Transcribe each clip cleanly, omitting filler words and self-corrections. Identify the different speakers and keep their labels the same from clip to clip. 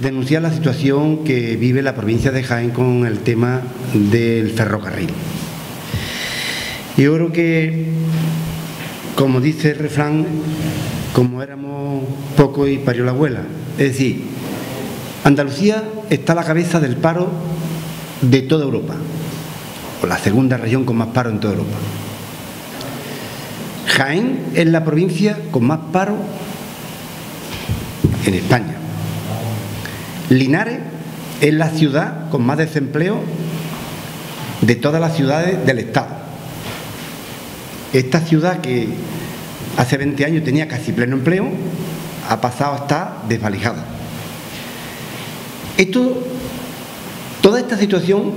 Speaker 1: denunciar la situación que vive la provincia de Jaén con el tema del ferrocarril. Yo creo que, como dice el refrán, como éramos pocos y parió la abuela. Es decir, Andalucía está a la cabeza del paro de toda Europa, o la segunda región con más paro en toda Europa. Jaén es la provincia con más paro en España. Linares es la ciudad con más desempleo de todas las ciudades del Estado. Esta ciudad, que hace 20 años tenía casi pleno empleo, ha pasado a estar desvalijada. Toda esta situación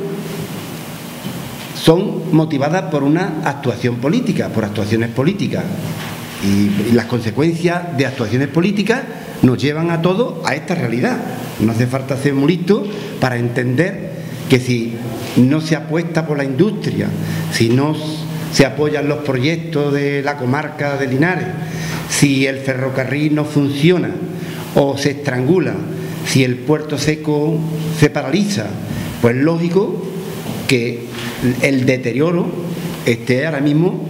Speaker 1: son motivadas por una actuación política, por actuaciones políticas. Y las consecuencias de actuaciones políticas nos llevan a todos a esta realidad. No hace falta ser muy listo para entender que si no se apuesta por la industria, si no se apoyan los proyectos de la comarca de Linares, si el ferrocarril no funciona o se estrangula, si el puerto seco se paraliza, pues lógico que el deterioro esté ahora mismo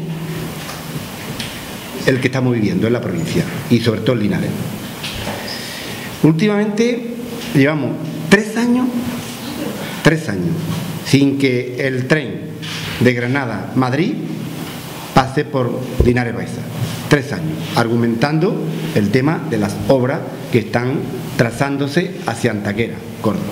Speaker 1: el que estamos viviendo en la provincia y sobre todo en Linares. Últimamente llevamos 3 años sin que el tren de Granada a Madrid pase por Linares Baeza. 3 años, argumentando el tema de las obras que están trazándose hacia Antequera, Córdoba.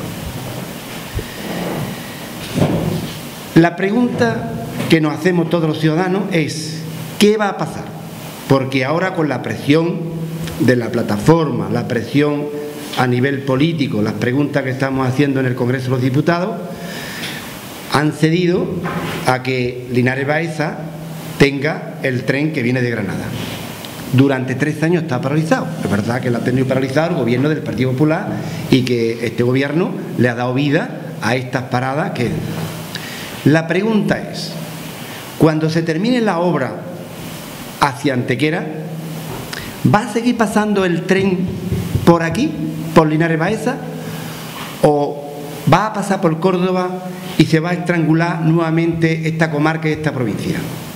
Speaker 1: La pregunta que nos hacemos todos los ciudadanos es: ¿qué va a pasar? Porque ahora, con la presión de la plataforma, la presión a nivel político, las preguntas que estamos haciendo en el Congreso de los Diputados, han cedido a que Linares Baeza tenga el tren que viene de Granada. Durante 3 años está paralizado. Es verdad que lo ha tenido paralizado el gobierno del Partido Popular y que este gobierno le ha dado vida a estas paradas. La pregunta es: cuando se termine la obra hacia Antequera, ¿va a seguir pasando el tren por aquí, por Linares Baeza, o va a pasar por Córdoba y se va a estrangular nuevamente esta comarca y esta provincia?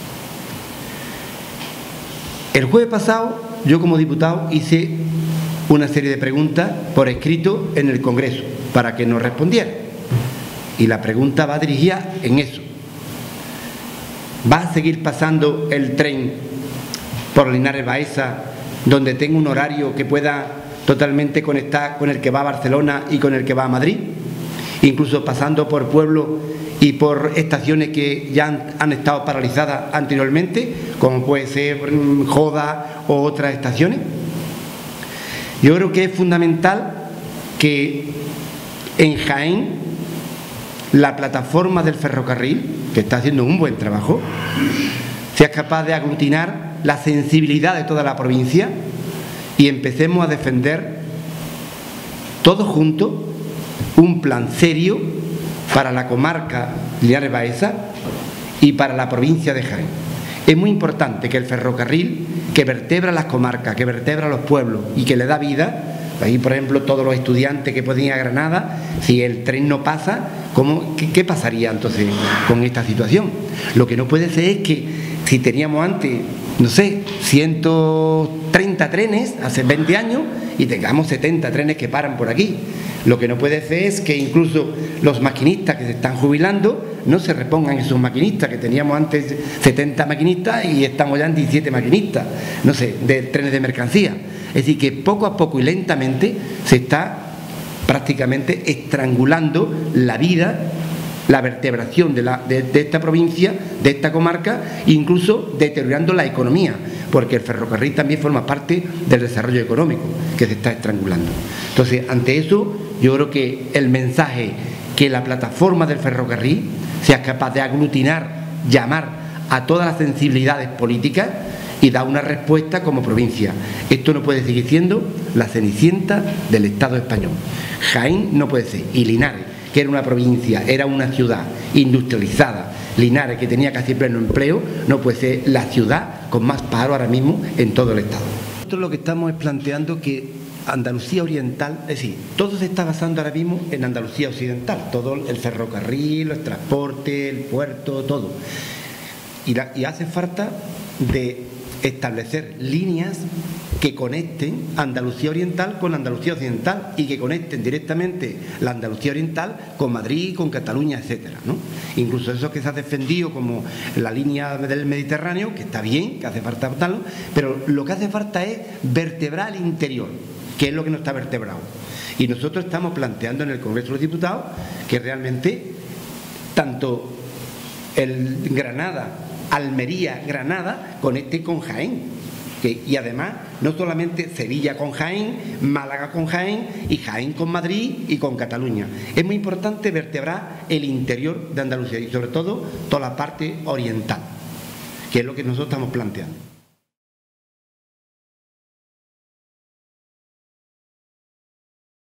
Speaker 1: El jueves pasado, yo como diputado hice una serie de preguntas por escrito en el Congreso para que nos respondiera. Y la pregunta va dirigida en eso. ¿Va a seguir pasando el tren por Linares Baeza, donde tenga un horario que pueda totalmente conectar con el que va a Barcelona y con el que va a Madrid? Incluso pasando por pueblos y por estaciones que ya han estado paralizadas anteriormente, como puede ser Joda o otras estaciones. Yo creo que es fundamental que en Jaén la plataforma del ferrocarril, que está haciendo un buen trabajo, sea capaz de aglutinar la sensibilidad de toda la provincia y empecemos a defender todos juntos un plan serio para la comarca Linares Baeza y para la provincia de Jaén. Es muy importante que el ferrocarril, que vertebra las comarcas, que vertebra los pueblos y que le da vida, ahí por ejemplo todos los estudiantes que pueden ir a Granada, si el tren no pasa, ¿qué pasaría entonces con esta situación? Lo que no puede ser es que si teníamos antes, no sé, 130 trenes hace 20 años y tengamos 70 trenes que paran por aquí. Lo que no puede ser es que incluso los maquinistas que se están jubilando no se repongan esos maquinistas, que teníamos antes 70 maquinistas y estamos ya en 17 maquinistas, no sé, de trenes de mercancía. Es decir, que poco a poco y lentamente se está prácticamente estrangulando la vida, la vertebración de esta provincia, de esta comarca, e incluso deteriorando la economía, porque el ferrocarril también forma parte del desarrollo económico que se está estrangulando. Entonces, ante eso, yo creo que el mensaje que la plataforma del ferrocarril sea capaz de aglutinar, llamar a todas las sensibilidades políticas y dar una respuesta como provincia. Esto no puede seguir siendo la cenicienta del Estado español. Jaén no puede ser, y Linares, que era una provincia, era una ciudad industrializada, Linares, que tenía casi pleno empleo, no puede ser la ciudad con más paro ahora mismo en todo el Estado. Nosotros lo que estamos es planteando que Andalucía Oriental, es decir, todo se está basando ahora mismo en Andalucía Occidental, todo el ferrocarril, el transporte, el puerto, todo. Y hace falta de establecer líneas que conecten Andalucía Oriental con Andalucía Occidental y que conecten directamente la Andalucía Oriental con Madrid, con Cataluña, etcétera, ¿no? Incluso eso que se ha defendido como la línea del Mediterráneo, que está bien, que hace falta tal, pero lo que hace falta es vertebrar el interior, que es lo que no está vertebrado. Y nosotros estamos planteando en el Congreso de los Diputados que realmente tanto el Granada, Almería, Granada, conecte con Jaén. Y además, no solamente Sevilla con Jaén, Málaga con Jaén y Jaén con Madrid y con Cataluña. Es muy importante vertebrar el interior de Andalucía y sobre todo toda la parte oriental, que es lo que nosotros estamos planteando.